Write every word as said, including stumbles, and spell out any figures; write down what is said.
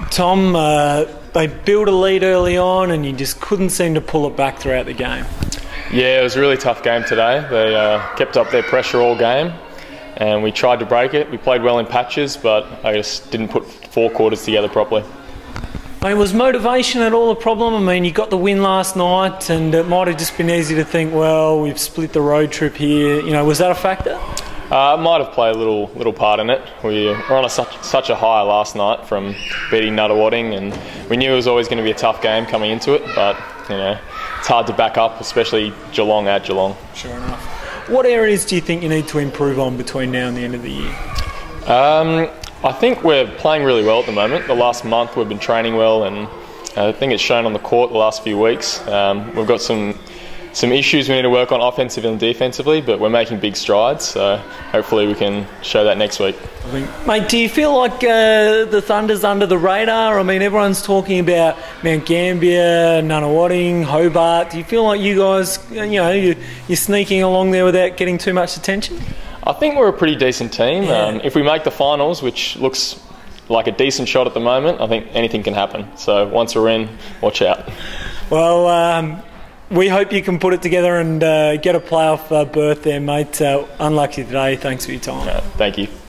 Tom, uh, they built a lead early on and you just couldn't seem to pull it back throughout the game. Yeah, it was a really tough game today. They uh, kept up their pressure all game and we tried to break it. We played well in patches, but I just didn't put four quarters together properly. I mean, was motivation at all a problem? I mean, you got the win last night and it might have just been easy to think, well, we've split the road trip here. You know, was that a factor? Uh, it might have played a little little part in it. We were on a, such, such a high last night from beating Nuttawading, and we knew it was always going to be a tough game coming into it, but you know, it's hard to back up, especially Geelong at Geelong. Sure enough. What areas do you think you need to improve on between now and the end of the year? Um, I think we're playing really well at the moment. The last month we've been training well, and I think it's shown on the court the last few weeks. Um, we've got some some issues we need to work on offensively and defensively, but we're making big strides, so hopefully we can show that next week. Mate, do you feel like uh, the Thunder's under the radar? I mean, everyone's talking about Mount Gambier, Nunawading, Hobart. Do you feel like you guys, you know, you're, you're sneaking along there without getting too much attention? I think we're a pretty decent team. Yeah. Um, if we make the finals, which looks like a decent shot at the moment, I think anything can happen. So once we're in, watch out. Well, um, we hope you can put it together and uh, get a playoff uh, berth there, mate. Uh, unlucky today. Thanks for your time. Uh, thank you.